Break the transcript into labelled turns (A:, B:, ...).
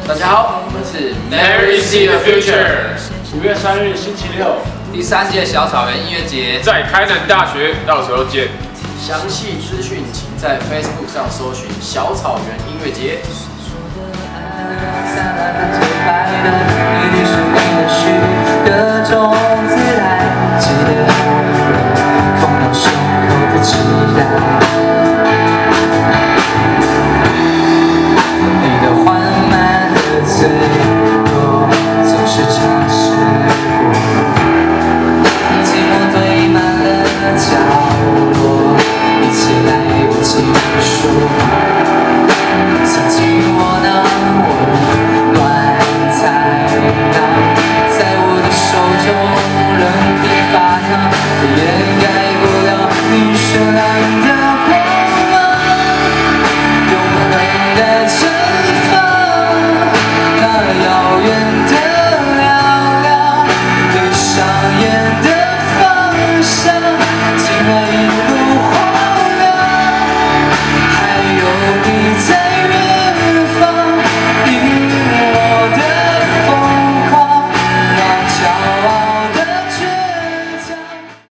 A: 大家好，我们是
B: Merry See the Future。
A: 5月3日星期六，
C: 第3届小草原音乐节
B: 在开南大学，到时候见。
A: 详细资讯请在 Facebook 上搜寻小草原音乐节。